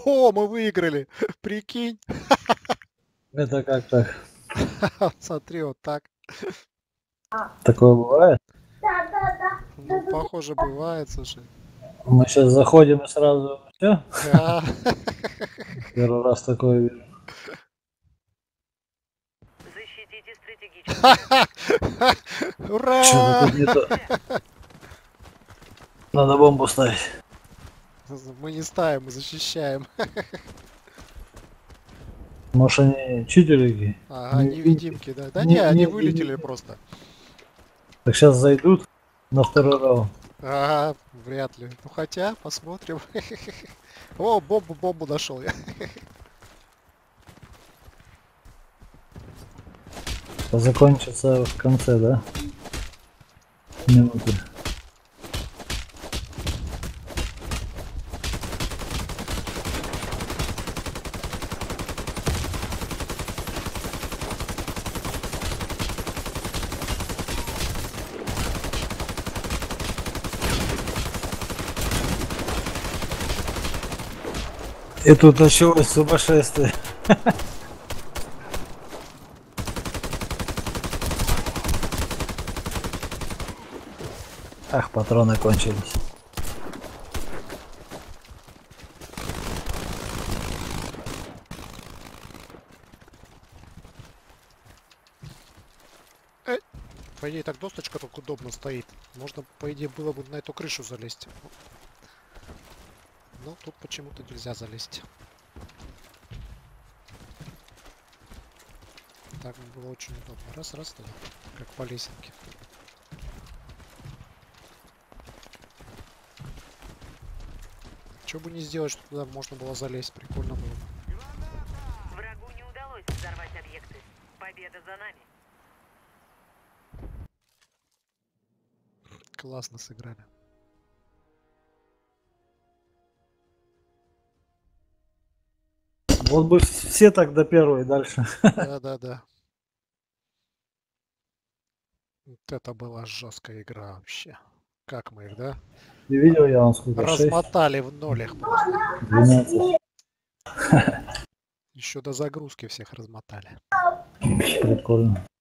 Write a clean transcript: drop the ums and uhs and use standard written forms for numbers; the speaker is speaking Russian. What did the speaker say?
О, мы выиграли! Прикинь! Это как так? Смотри, вот так. Такое бывает? Ну, похоже, бывает, слушай. Мы сейчас заходим и сразу все. Да. Первый раз такое вижу. Защитите стратегические. Что-то Ура! тут не то. Надо бомбу ставить. Мы не ставим, мы защищаем. Может они читили какие? Ага, Невидимки. невидимки, да. Да не, они вылетели Не. просто. Так сейчас зайдут на второй раунд. Ага, вряд ли. Ну хотя, посмотрим. О, бомбу нашел я. Закончится в конце, да? Минуты. И тут началось сумасшествие. Ах, патроны кончились. По идее, так досточка так удобно стоит. Можно, по идее, было бы на эту крышу залезть. Но тут почему-то нельзя залезть. Так было очень удобно. Раз, туда. Как по лесенке. Что бы не сделать, что туда можно было залезть. Прикольно было бы. Врагу не удалось взорвать объекты. Победа за нами. Классно сыграли. Вот бы все так до первой дальше. Да. Вот это была жесткая игра вообще. Как мы их, да? Не видел я вам сколько? 6? Размотали в нолях просто. 12. Еще до загрузки всех размотали. Прикольно.